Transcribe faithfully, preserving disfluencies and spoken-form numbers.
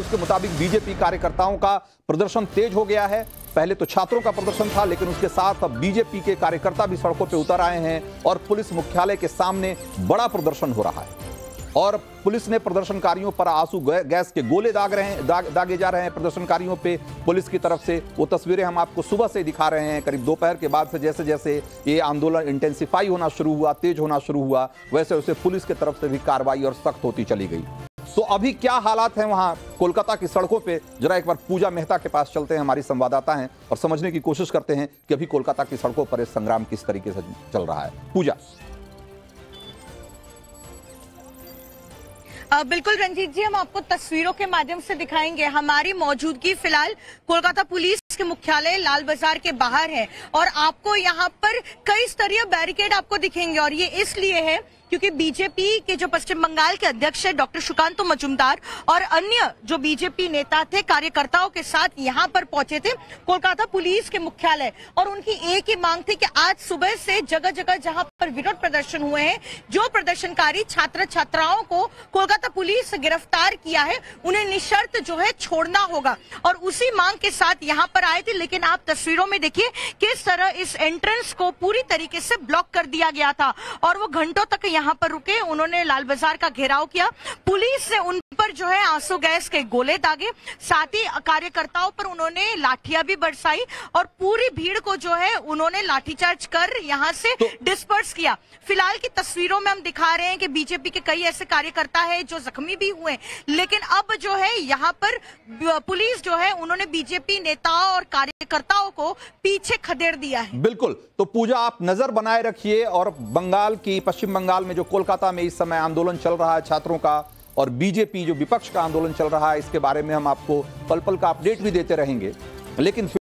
उसके मुताबिक बीजेपी कार्यकर्ताओं का प्रदर्शन तेज हो गया है। पहले तो छात्रों का प्रदर्शन था, लेकिन उसके साथ अब बीजेपी के कार्यकर्ता भी सड़कों पर उतर आए हैं और पुलिस मुख्यालय के सामने बड़ा प्रदर्शन हो रहा है। और पुलिस ने प्रदर्शनकारियों पर आंसू गैस के गोले दाग रहे हैं दाग, दागे जा रहे हैं प्रदर्शनकारियों पे पुलिस की तरफ से। वो तस्वीरें हम आपको सुबह से दिखा रहे हैं। करीब दोपहर के बाद से जैसे जैसे ये आंदोलन इंटेंसिफाई होना शुरू हुआ, तेज होना शुरू हुआ, वैसे वैसे पुलिस की तरफ से भी कार्रवाई और सख्त होती चली गई। तो अभी क्या हालात हैं वहां कोलकाता की सड़कों पे, जरा एक बार पूजा मेहता के पास चलते हैं, हमारी संवाददाता हैं, और समझने की कोशिश करते हैं कि अभी कोलकाता की सड़कों पर इस संग्राम किस तरीके से चल रहा है। पूजा। बिल्कुल रंजीत जी, हम आपको तस्वीरों के माध्यम से दिखाएंगे। हमारी मौजूदगी फिलहाल कोलकाता पुलिस के मुख्यालय लाल बाजार के बाहर है और आपको यहाँ पर कई स्तरीय बैरिकेड आपको दिखेंगे, और ये इसलिए है क्योंकि बीजेपी के जो पश्चिम बंगाल के अध्यक्ष है डॉक्टर सुकांतो मजूमदार और अन्य जो बीजेपी नेता थे कार्यकर्ताओं के साथ यहाँ पर पहुंचे थे कोलकाता पुलिस के मुख्यालय, और उनकी एक ही मांग थी कि आज सुबह से जगह जगह जहां पर विरोध प्रदर्शन हुए हैं, जो प्रदर्शनकारी छात्र छात्राओं को कोलकाता पुलिस से गिरफ्तार किया है, उन्हें निशर्त जो है छोड़ना होगा, और उसी मांग के साथ यहाँ पर आए थे। लेकिन आप तस्वीरों में देखिए किस तरह इस एंट्रेंस को पूरी तरीके से ब्लॉक कर दिया गया था और वो घंटों तक यहाँ पर रुके। उन्होंने लाल बाजार का घेराव किया, पुलिस ने उन पर जो है आंसू गैस के गोले दागे, साथ ही कार्यकर्ताओं पर उन्होंने लाठियां भी बरसाई और पूरी भीड़ को जो है उन्होंने लाठीचार्ज कर यहाँ से तो... डिस्पर्स किया। फिलहाल की तस्वीरों में हम दिखा रहे हैं कि बीजेपी के कई ऐसे कार्यकर्ता है जो जख्मी भी हुए, लेकिन अब जो है यहाँ पर पुलिस जो है उन्होंने बीजेपी नेताओं और कार्यकर्ताओं को पीछे खदेड़ दिया है। बिल्कुल, तो पूजा आप नजर बनाए रखिए, और बंगाल की पश्चिम बंगाल में जो कोलकाता में इस समय आंदोलन चल रहा है छात्रों का, और बीजेपी जो विपक्ष का आंदोलन चल रहा है, इसके बारे में हम आपको पल पल का अपडेट भी देते रहेंगे। लेकिन